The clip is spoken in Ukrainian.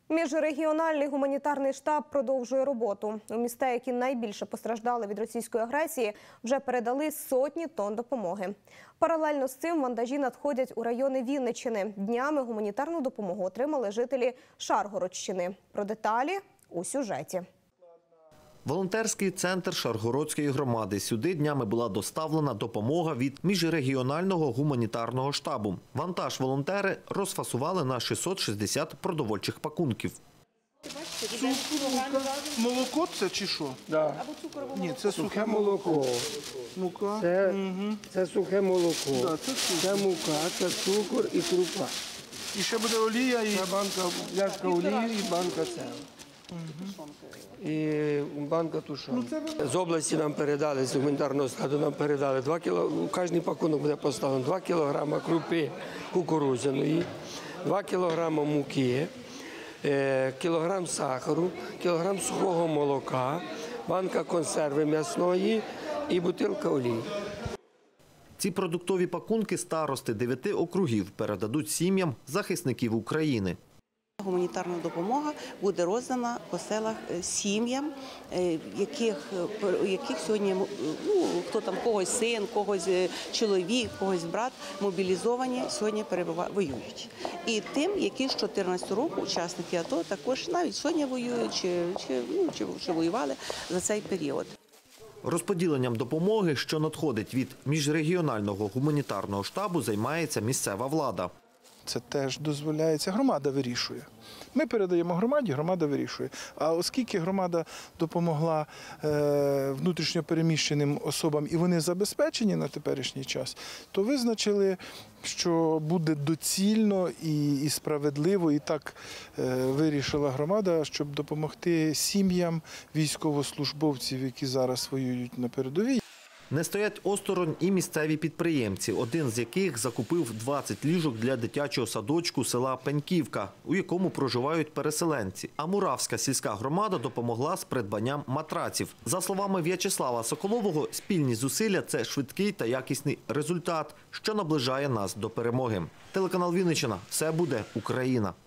Міжрегіональний гуманітарний штаб продовжує роботу. У міста, які найбільше постраждали від російської агресії, вже передали сотні тонн допомоги. Паралельно з цим вантажі надходять у райони Вінниччини. Днями гуманітарну допомогу отримали жителі Шаргородщини. Про деталі у сюжеті. Волонтерський центр Шаргородської громади. Сюди днями була доставлена допомога від міжрегіонального гуманітарного штабу. Вантаж волонтери розфасували на 660 продовольчих пакунків. Молоко це чи що? Да. Ні, це Сухе молоко. Мука. Це сухе молоко. Да, Це мука, це цукор і крупа. І ще буде олія і... Це банка, пляшка олії і банка цегла. І банка тушонки. З області нам передали, з гуманітарного складу нам передали 2 кг, кожен пакунок буде поставлено 2 кг крупи кукурудзяної, 2 кг муки, кілограм сахару, кілограм сухого молока, банка консерви м'ясної і бутилка олії. Ці продуктові пакунки старости 9 округів передадуть сім'ям захисників України. Гуманітарна допомога буде роздана по селах сім'ям, яких сьогодні, хто там, когось син, когось чоловік, когось брат, мобілізовані, сьогодні воюють. І тим, які з 14 року учасники АТО також навіть сьогодні воюють чи воювали за цей період. Розподіленням допомоги, що надходить від міжрегіонального гуманітарного штабу, займається місцева влада. Це теж дозволяється, громада вирішує. Ми передаємо громаді, громада вирішує. А оскільки громада допомогла внутрішньо переміщеним особам і вони забезпечені на теперішній час, то визначили, що буде доцільно і справедливо, і так вирішила громада, щоб допомогти сім'ям військовослужбовців, які зараз воюють на передовій. Не стоять осторонь і місцеві підприємці, один з яких закупив 20 ліжок для дитячого садочку села Пеньківка, у якому проживають переселенці. А Муравська сільська громада допомогла з придбанням матраців. За словами В'ячеслава Соколового, спільні зусилля – це швидкий та якісний результат, що наближає нас до перемоги. Телеканал Вінниччина. Все буде Україна.